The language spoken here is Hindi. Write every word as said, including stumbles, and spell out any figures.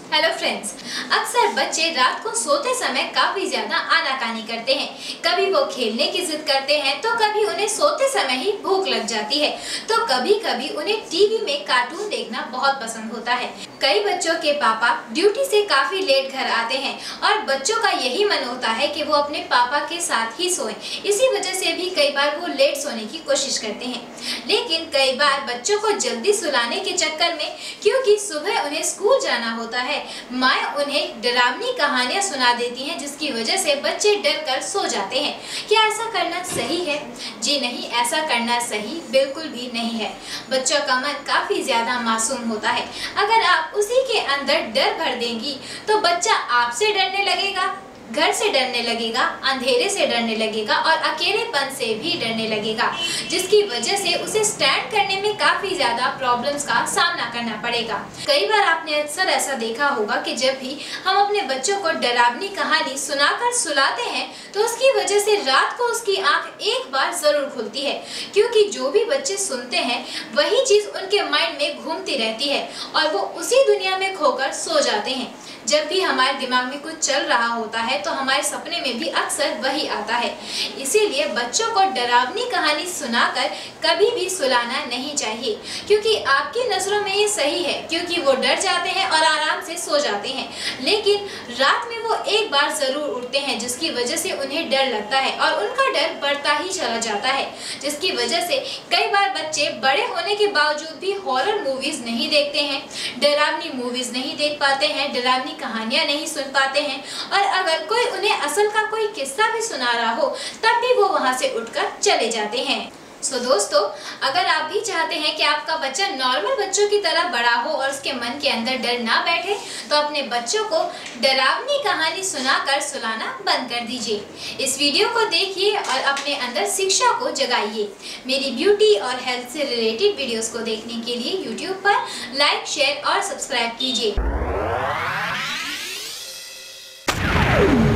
हेलो फ्रेंड्स, अक्सर बच्चे रात को सोते समय काफी ज्यादा आनाकानी करते हैं। कभी वो खेलने की जिद करते हैं तो कभी उन्हें सोते समय ही भूख लग जाती है, तो कभी कभी उन्हें टीवी में कार्टून देखना बहुत पसंद होता है। कई बच्चों के पापा ड्यूटी से काफी लेट घर आते हैं और बच्चों का यही मन होता है कि वो अपने पापा के साथ ही सोएं। इसी वजह से भी कई बार वो लेट सोने की कोशिश करते हैं, लेकिन कई बार बच्चों को जल्दी सुलाने के चक्कर में, क्योंकि सुबह उन्हें स्कूल जाना होता है, माँ उन्हें डरावनी कहानियां सुना देती हैं, जिसकी वजह से बच्चे डर कर सो जाते हैं। क्या ऐसा करना सही है? जी नहीं, ऐसा करना सही बिल्कुल भी नहीं है। बच्चों का मन काफी ज्यादा मासूम होता है। अगर आप उसी के अंदर डर भर देंगी तो बच्चा आपसे डरने लगेगा, घर से डरने लगेगा, अंधेरे से डरने लगेगा और अकेलेपन से भी डरने लगेगा, जिसकी वजह से उसे स्टैंड करने में काफी ज्यादा प्रॉब्लम्स का सामना करना पड़ेगा। कई बार आपने अक्सर ऐसा देखा होगा कि जब भी हम अपने बच्चों को डरावनी कहानी सुनाकर सुलाते हैं तो उसकी वजह से रात को उसकी आंख एक बार जरूर खुलती है, क्योंकि जो भी बच्चे सुनते हैं वही चीज उनके माइंड में घूमती रहती है और वो उसी दुनिया में खोकर सो जाते हैं। जब भी हमारे दिमाग में कुछ चल रहा होता है तो हमारे सपने में भी अक्सर वही आता है। इसीलिए बच्चों को डरावनी कहानी सुनाकर कभी भी सुलाना नहीं चाहिए, क्योंकि आपकी नजरों में ये सही है, क्योंकि वो डर जाते हैं और आराम से सो जाते हैं, लेकिन रात में वो एक बार जरूर उठते हैं, जिसकी वजह से उन्हें डर लगता है और उनका डर बढ़ता ही चला जाता है, जिसकी वजह से कई बार बच्चे बड़े होने के बावजूद भी हॉरर मूवीज नहीं देखते हैं, डरावनी मूवीज नहीं देख पाते हैं, डरावनी कहानियां नहीं सुन पाते हैं, और अगर कोई उन्हें असल का कोई किस्सा भी सुना रहा हो तब भी वो वहां से उठकर चले जाते हैं। सो so, दोस्तों, अगर आप भी चाहते हैं कि आपका बच्चा नॉर्मल बच्चों की तरह बड़ा हो और उसके मन के अंदर डर ना बैठे, तो अपने बच्चों को डरावनी कहानी सुनाकर सुलाना बंद कर दीजिए। इस वीडियो को देखिए और अपने अंदर शिक्षा को जगाइए। मेरी ब्यूटी और हेल्थ से रिलेटेड वीडियोस को देखने के लिए यूट्यूब पर लाइक, शेयर और सब्सक्राइब कीजिए।